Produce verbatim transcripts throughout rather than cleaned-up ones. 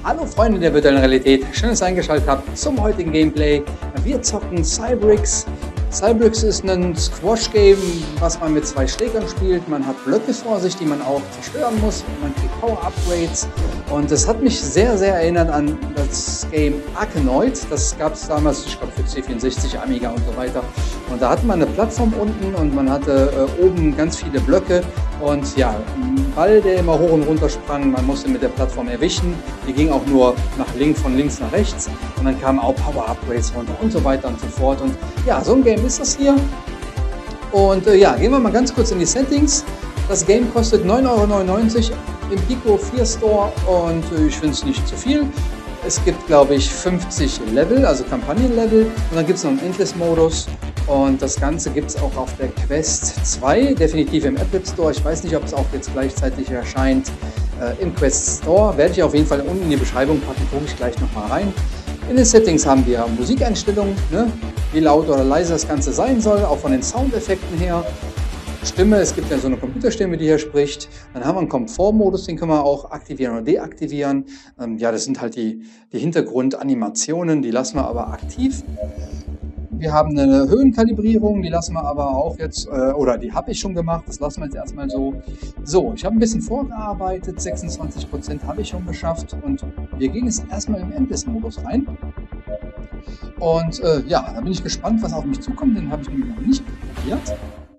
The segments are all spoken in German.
Hallo Freunde der virtuellen Realität, schön, dass ihr eingeschaltet habt zum heutigen Gameplay. Wir zocken Cybrix. Cybrix ist ein Squash-Game, was man mit zwei Schlägern spielt. Man hat Blöcke vor sich, die man auch zerstören muss. Man kriegt Power-Upgrades. Und das hat mich sehr, sehr erinnert an das Game Arkanoid. Das gab es damals, ich glaube, für C vierundsechzig, Amiga und so weiter. Und da hatte man eine Plattform unten und man hatte äh, oben ganz viele Blöcke. Und ja, ein Ball, der immer hoch und runter sprang, man musste mit der Plattform erwischen. Die ging auch nur nach links, von links nach rechts. Und dann kamen auch Power-Upgrades runter und so weiter und so fort. Und ja, so ein Game ist das hier. Und äh, ja, gehen wir mal ganz kurz in die Settings. Das Game kostet neun Euro neunundneunzig im Pico vier Store und äh, ich finde es nicht zu viel. Es gibt, glaube ich, fünfzig Level, also Kampagnenlevel. Und dann gibt es noch einen Endless-Modus. Und das Ganze gibt es auch auf der Quest zwei, definitiv im Apple Store. Ich weiß nicht, ob es auch jetzt gleichzeitig erscheint äh, im Quest Store. Werde ich auf jeden Fall unten in die Beschreibung packen, gucke ich gleich nochmal rein. In den Settings haben wir Musikeinstellungen, ne? Wie laut oder leise das Ganze sein soll, auch von den Soundeffekten her. Stimme, es gibt ja so eine Computerstimme, die hier spricht. Dann haben wir einen Komfortmodus, den können wir auch aktivieren oder deaktivieren. Ähm, ja, das sind halt die, die Hintergrundanimationen, die lassen wir aber aktiv. Wir haben eine Höhenkalibrierung, die lassen wir aber auch jetzt, äh, oder die habe ich schon gemacht, das lassen wir jetzt erstmal so. So, ich habe ein bisschen vorgearbeitet, sechsundzwanzig Prozent habe ich schon geschafft und wir gehen jetzt erstmal im Endless-Modus rein. Und äh, ja, da bin ich gespannt, was auf mich zukommt, den habe ich nämlich noch nicht probiert.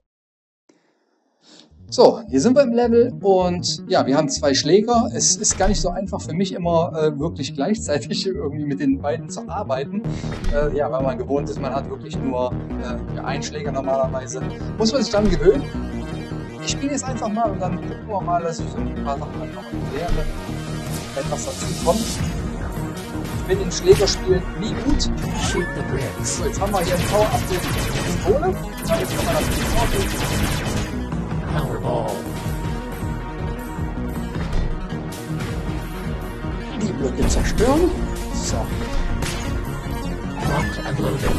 So, hier sind wir im Level und ja, wir haben zwei Schläger. Es ist gar nicht so einfach für mich immer äh, wirklich gleichzeitig irgendwie mit den beiden zu arbeiten. Äh, ja, weil man gewohnt ist, man hat wirklich nur äh, einen Schläger normalerweise. Muss man sich dann gewöhnen. Ich spiele jetzt einfach mal und dann gucken wir mal, dass ich so ein paar Sachen einfach erkläre, wenn was dazu kommt. Ich bin in Schlägerspielen nie gut. So, jetzt haben wir hier ein Power-Update für die Pistole. Jetzt kann man das nicht vorgehen. Powerball. Die Blöcke zerstören. So. Locked and loaded.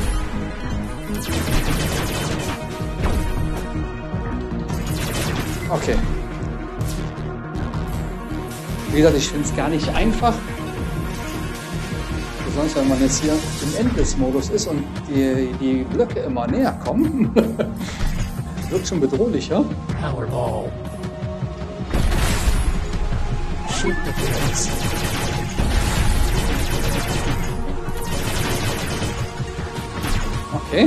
Okay. Wie gesagt, ich finde es gar nicht einfach. Besonders wenn man jetzt hier im Endless-Modus ist und die, die Blöcke immer näher kommen. Wird schon bedrohlicher. Powerball. Shoot the place. Okay.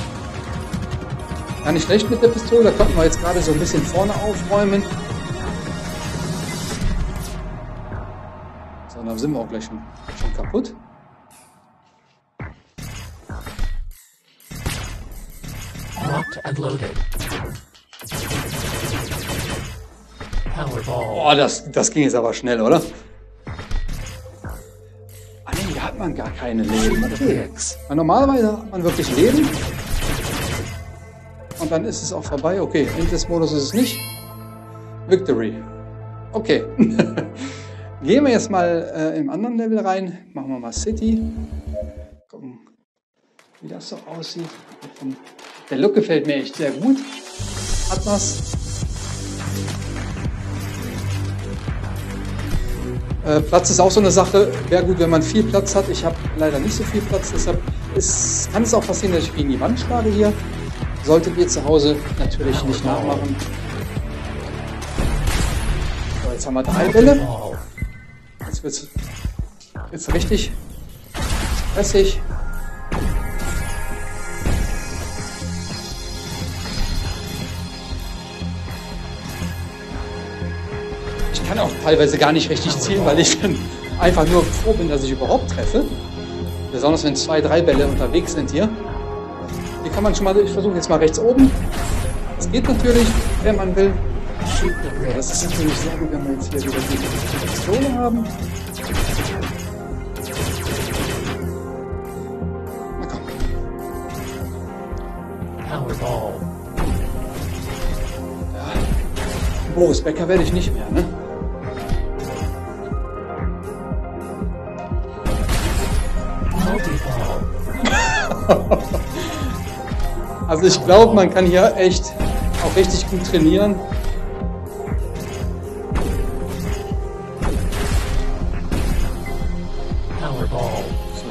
Gar nicht schlecht mit der Pistole. Da konnten wir jetzt gerade so ein bisschen vorne aufräumen. So, dann sind wir auch gleich schon, schon kaputt. Locked and loaded. Powerball. Oh, das, das ging jetzt aber schnell, oder? Ah nee, hier hat man gar keine Leben. Okay. Weil normalerweise hat man wirklich Leben. Und dann ist es auch vorbei. Okay, Endless-Modus ist es nicht. Victory. Okay. Gehen wir jetzt mal äh, im anderen Level rein. Machen wir mal City. Gucken, wie das so aussieht. Der Look gefällt mir echt sehr gut. Hat was. Äh, Platz ist auch so eine Sache. Wäre gut, wenn man viel Platz hat. Ich habe leider nicht so viel Platz. Deshalb ist, kann es auch passieren, dass ich gegen die Wand schlage hier. Solltet ihr zu Hause natürlich nicht nachmachen. So, jetzt haben wir drei Bälle. Jetzt wird es jetzt richtig stressig. Ich kann auch teilweise gar nicht richtig zielen, weil ich dann einfach nur froh bin, dass ich überhaupt treffe. Besonders wenn zwei, drei Bälle unterwegs sind hier. Hier kann man schon mal, ich versuche jetzt mal rechts oben. Das geht natürlich, wenn man will. Ja, das ist natürlich sehr gut, wenn wir jetzt hier wieder die Pistole haben. Na komm. Powerball. Ja. Boris Becker werde ich nicht mehr, ne? Also ich glaube, man kann hier echt auch richtig gut trainieren.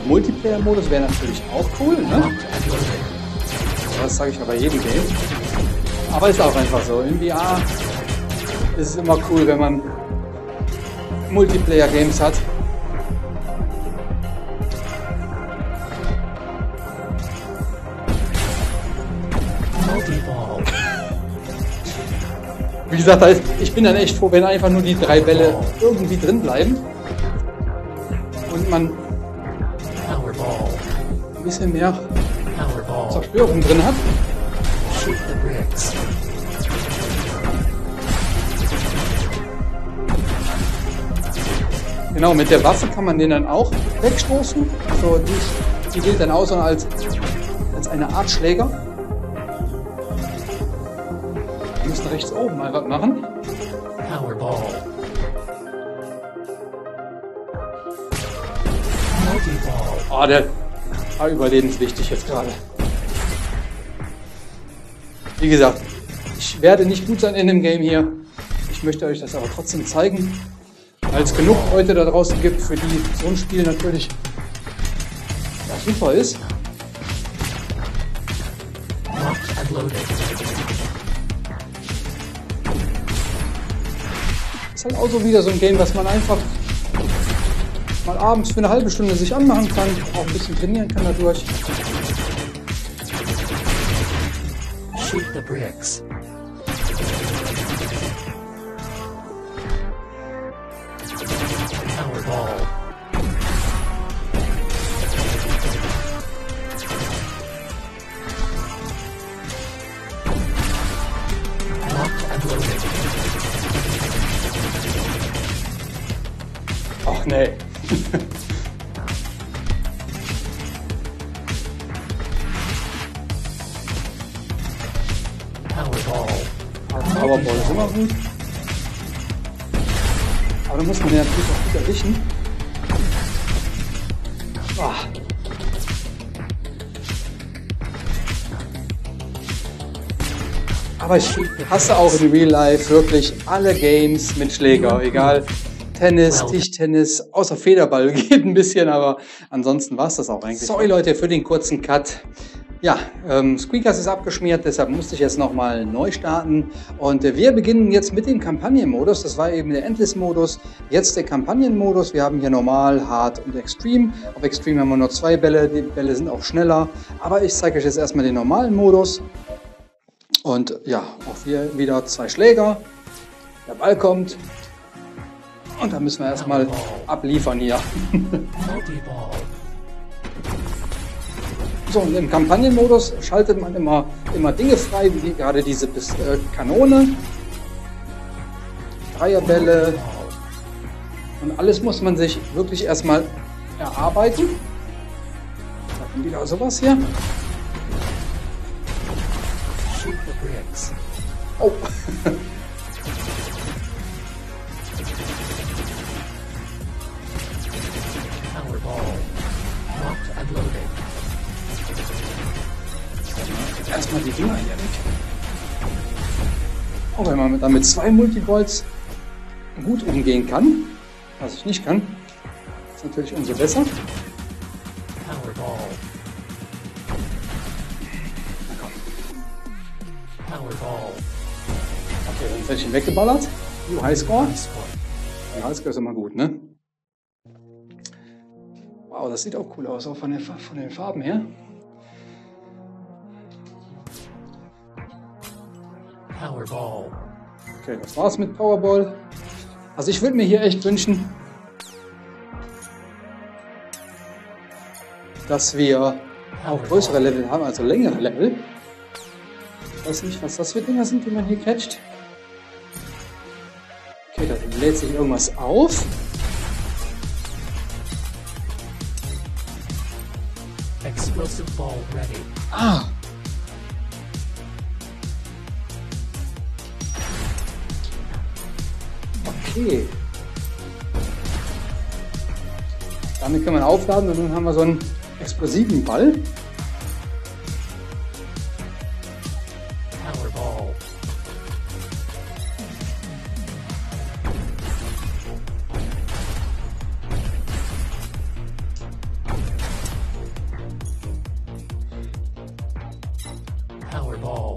Multiplayer-Modus wäre natürlich auch cool, ne? Das sage ich aber jedem Game. Aber ist auch einfach so. In V R ist es immer cool, wenn man Multiplayer-Games hat. Wie gesagt, ich bin dann echt froh, wenn einfach nur die drei Bälle irgendwie drin bleiben und man ein bisschen mehr Zerstörung drin hat. Genau, mit der Waffe kann man den dann auch wegstoßen. Also die, die gilt dann auch so als, als eine Art Schläger. Wir müssen rechts oben mal was machen. Powerball. Oh, der war überlebenswichtig jetzt gerade. Wie gesagt, ich werde nicht gut sein in dem Game hier. Ich möchte euch das aber trotzdem zeigen, weil es genug Leute da draußen gibt, für die so ein Spiel natürlich ja, super ist. Ist halt auch so wieder so ein Game, was man einfach mal abends für eine halbe Stunde sich anmachen kann, auch ein bisschen trainieren kann dadurch. Shoot the bricks. Powerball. Locked and loaded. Ach nee. Powerball ist immer gut. Aber da muss man ja natürlich auch gut erwischen. Ah. Aber ich hasse auch in Real Life wirklich alle Games mit Schläger, egal. Tennis, Tischtennis, außer Federball geht ein bisschen, aber ansonsten war es das auch eigentlich. Sorry Leute für den kurzen Cut. Ja, ähm, Squeakers ist abgeschmiert, deshalb musste ich jetzt nochmal neu starten. Und äh, wir beginnen jetzt mit dem Kampagnenmodus. Das war eben der Endless-Modus. Jetzt der Kampagnenmodus. Wir haben hier Normal, Hard und Extreme. Auf Extreme haben wir nur zwei Bälle. Die Bälle sind auch schneller. Aber ich zeige euch jetzt erstmal den normalen Modus. Und ja, auch hier wieder zwei Schläger. Der Ball kommt. Und dann müssen wir erstmal abliefern hier. So, und im Kampagnenmodus schaltet man immer, immer Dinge frei, wie gerade diese äh, Kanone, Dreierbälle und alles muss man sich wirklich erstmal erarbeiten. Da kommt wieder sowas hier. Oh. Erstmal die Dinger hier weg. Auch wenn man damit zwei Multiballs gut umgehen kann, was ich nicht kann, ist natürlich umso besser. Powerball. Na komm. Powerball. Okay, dann ist ich ihn weggeballert. Uh, Highscore. Ja, Highscore ist immer gut, ne? Wow, das sieht auch cool aus, auch von den, von den Farben her. Powerball. Okay, das war's mit Powerball. Also ich würde mir hier echt wünschen, dass wir auch größere Level haben, also längere Level. Ich weiß nicht, was das für Dinger sind, die man hier catcht. Okay, da lädt sich irgendwas auf. Explosive ball ready. Ah! Okay. Damit kann man aufladen und dann haben wir so einen explosiven Ball. Powerball. Powerball.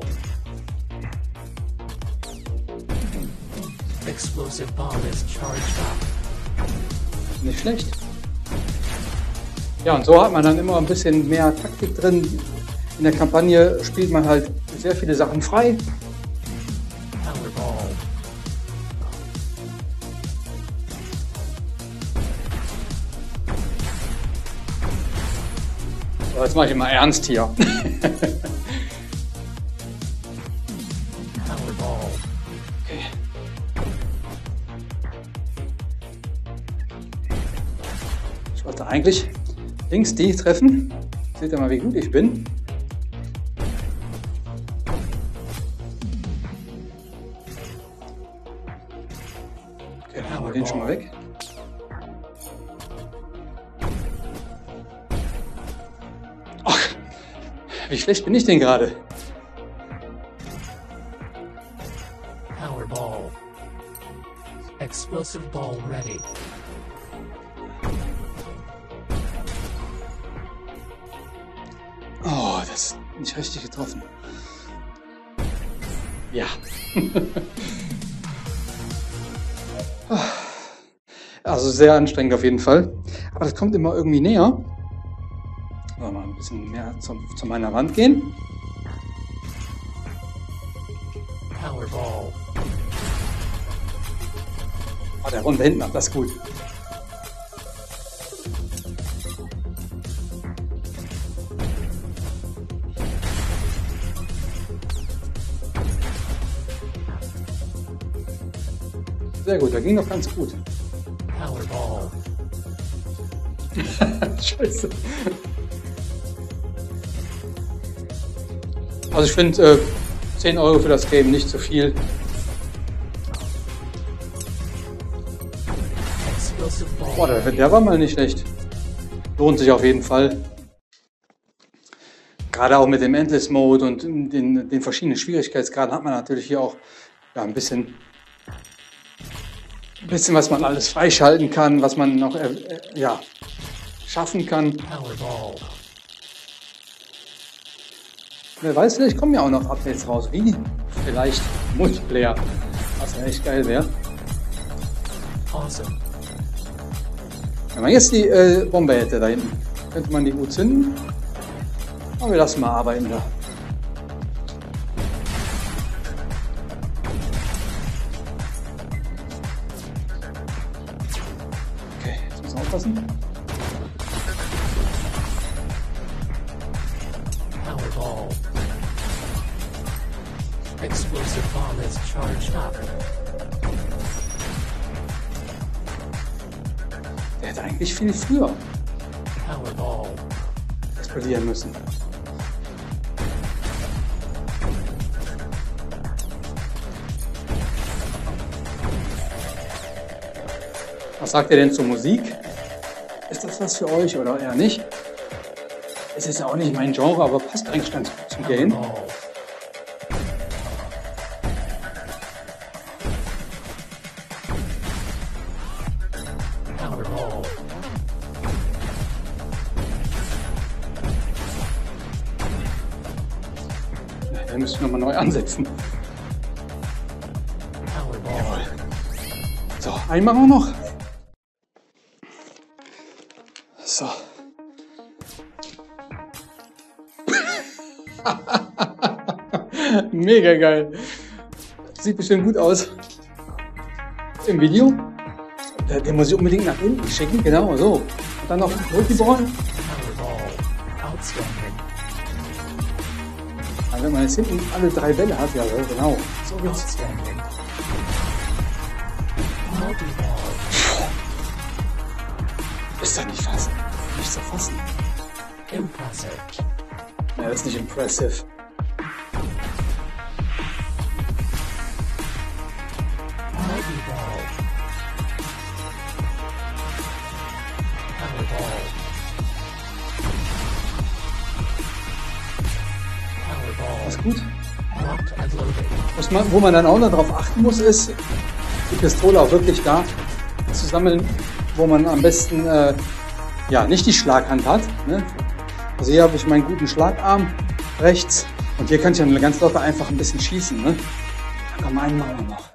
Explosive ball is charged up. Nicht schlecht. Ja, und so hat man dann immer ein bisschen mehr Taktik drin. In der Kampagne spielt man halt sehr viele Sachen frei. Powerball. So, jetzt mache ich mal ernst hier. Powerball. Okay. Ich wollte eigentlich links die treffen. Seht ihr mal, wie gut ich bin. Okay, dann haben wir den schon mal weg. Ach, wie schlecht bin ich denn gerade? Powerball. Explosive ball ready. Oh, das ist nicht richtig getroffen. Ja. Also sehr anstrengend auf jeden Fall. Aber das kommt immer irgendwie näher. So, mal ein bisschen mehr zu, zu meiner Wand gehen. Powerball. Oh, der runde hinten ab, das ist gut. Sehr gut, der ging doch ganz gut. Powerball. Scheiße. Also ich finde äh, zehn Euro für das Game nicht so viel. Explosive ball. Boah, der, der war mal nicht schlecht. Lohnt sich auf jeden Fall. Gerade auch mit dem Endless Mode und den, den verschiedenen Schwierigkeitsgraden hat man natürlich hier auch ja, ein bisschen, ein bisschen, was man alles freischalten kann, was man noch äh, äh, ja, schaffen kann. Powerball. Wer weiß, vielleicht kommen ja auch noch Updates raus, wie vielleicht Multiplayer, was ja echt geil wäre. Awesome. Wenn man jetzt die äh, Bombe hätte da hinten, könnte man die gut zünden. Aber wir lassen mal arbeiten da. Okay, jetzt müssen wir aufpassen. Powerball. Explosive ball is charged up. Der hätte eigentlich viel früher Powerball. explodieren müssen. Was sagt ihr denn zur Musik? Ist das was für euch oder eher nicht? Es ist ja auch nicht mein Genre, aber passt eigentlich ganz gut zum Game. Powerball. Powerball. Den müsste ich nochmal neu ansetzen. Powerball. So, einmal auch noch. So. Mega geil. Sieht bestimmt gut aus. Im Video. Den, den muss ich unbedingt nach unten schicken. Genau, so. Und dann noch Multiball. Powerball. Outstanding. Also wenn man jetzt hinten alle drei Bälle hat, ja, genau. So geht's. Outstanding. Multiball. Ist doch nicht fassen. Nicht zu fassen. Impressive. Ja, das ist nicht impressive. Multiball. Powerball. Powerball. Ist gut. Locked and loaded. Was man, wo man dann auch noch darauf achten muss, ist, die Pistole auch wirklich da zu sammeln, wo man am besten äh, ja, nicht die Schlaghand hat. Ne? Also hier habe ich meinen guten Schlagarm rechts Und hier könnt ihr ganz locker einfach ein bisschen schießen, ne? Da komm, einen machen wir noch.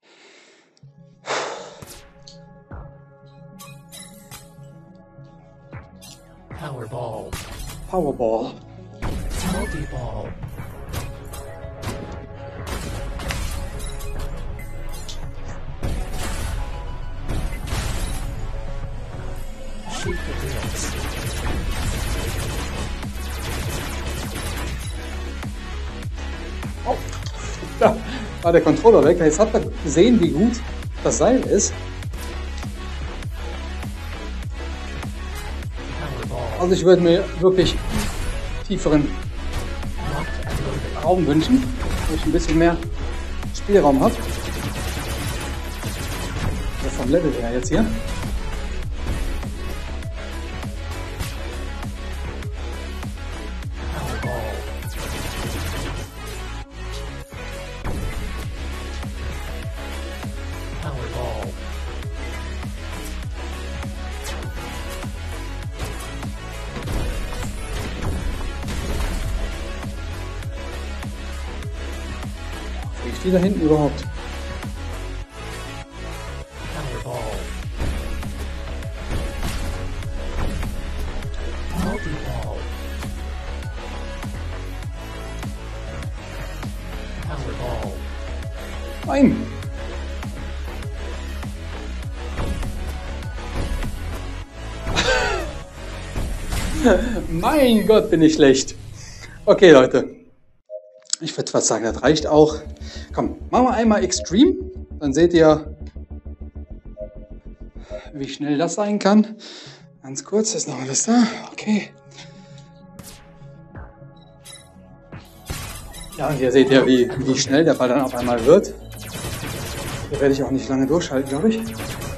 Powerball. Powerball. Multi-ball. Shoot the bricks. Oh, da war der Controller weg. Jetzt habt ihr gesehen, wie gut das Seil ist. Powerball. Also ich würde mir wirklich tieferen Locked and loaded. Raum wünschen, wo ich ein bisschen mehr Spielraum habe. Also vom Level her jetzt hier. Powerball. Powerball. Kriege ich die da hinten überhaupt? Powerball. Multi-ball. Powerball. Nein! Mein Gott, bin ich schlecht. Okay, Leute. Ich würde fast sagen, das reicht auch. Komm, machen wir einmal Extreme. Dann seht ihr, wie schnell das sein kann. Ganz kurz, ist noch alles da. Okay. Ja, und hier seht ihr, wie, wie schnell der Ball dann auf einmal wird. Hier werde ich auch nicht lange durchhalten, glaube ich.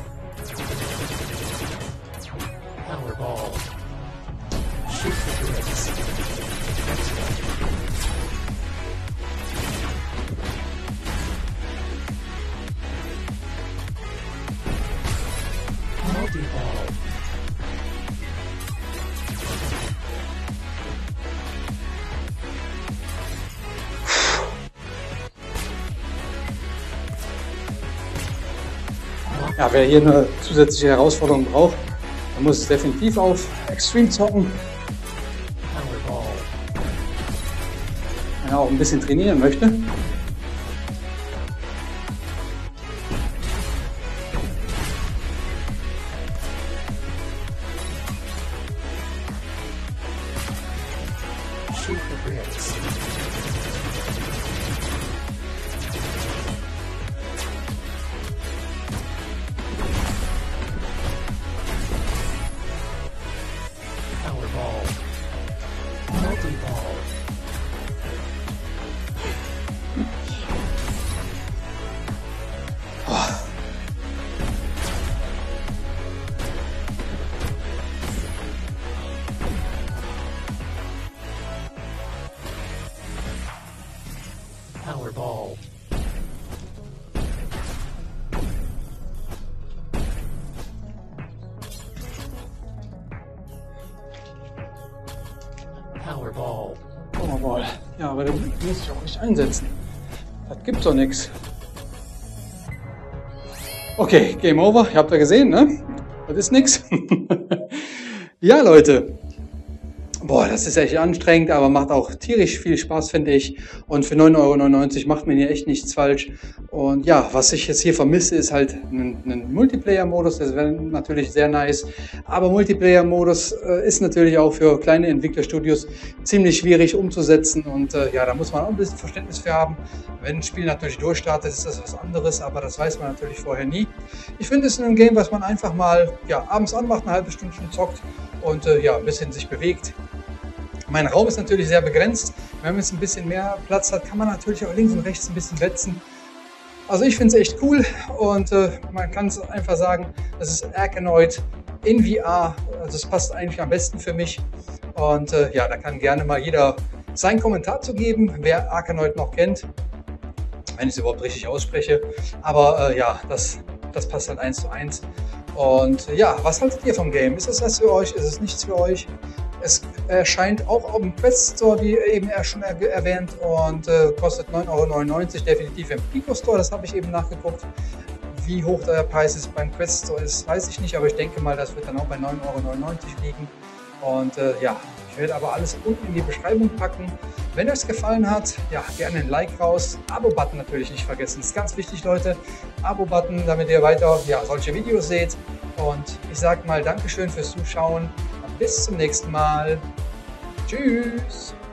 Powerball. Shoot the bricks. Multi-ball. Ja, wer hier eine zusätzliche Herausforderung braucht, der muss es definitiv auf Extreme zocken. Powerball. Wenn er auch ein bisschen trainieren möchte. Shoot the bricks. Powerball. Multi-ball. Powerball. Powerball. Powerball. Ja, aber den muss ich auch nicht einsetzen. Das gibt's doch nichts. Okay, Game Over. Ihr habt ja gesehen, ne? Das ist nix. Ja, Leute. Boah, das ist echt anstrengend, aber macht auch tierisch viel Spaß, finde ich. Und für neun Euro neunundneunzig macht man hier echt nichts falsch. Und ja, was ich jetzt hier vermisse, ist halt ein, ein Multiplayer-Modus. Das wäre natürlich sehr nice. Aber Multiplayer-Modus äh, ist natürlich auch für kleine Entwicklerstudios ziemlich schwierig umzusetzen. Und äh, ja, da muss man auch ein bisschen Verständnis für haben. Wenn ein Spiel natürlich durchstartet, ist das was anderes, aber das weiß man natürlich vorher nie. Ich finde, es ist ein Game, was man einfach mal ja, abends anmacht, eine halbe Stunde zockt und äh, ja, ein bisschen sich bewegt. Mein Raum ist natürlich sehr begrenzt. Wenn man jetzt ein bisschen mehr Platz hat, kann man natürlich auch links und rechts ein bisschen wetzen. Also ich finde es echt cool und äh, man kann es einfach sagen, das ist Arkanoid in V R. Also es passt eigentlich am besten für mich. Und äh, ja, da kann gerne mal jeder seinen Kommentar zu geben, wer Arkanoid noch kennt, wenn ich es überhaupt richtig ausspreche. Aber äh, ja, das, das passt halt eins zu eins. Und äh, ja, was haltet ihr vom Game? Ist es was für euch? Ist es nichts für euch? Es erscheint auch auf dem Quest Store, wie eben schon erwähnt, und äh, kostet neun Euro neunundneunzig, definitiv im Pico Store, das habe ich eben nachgeguckt. Wie hoch der Preis ist beim Quest Store ist, weiß ich nicht, aber ich denke mal, das wird dann auch bei neun Euro neunundneunzig liegen. Und äh, ja, ich werde aber alles unten in die Beschreibung packen. Wenn euch es gefallen hat, ja, gerne ein Like raus. Abo-Button natürlich nicht vergessen, das ist ganz wichtig, Leute. Abo-Button, damit ihr weiter ja, solche Videos seht. Und ich sage mal Dankeschön fürs Zuschauen und bis zum nächsten Mal. Tschüss!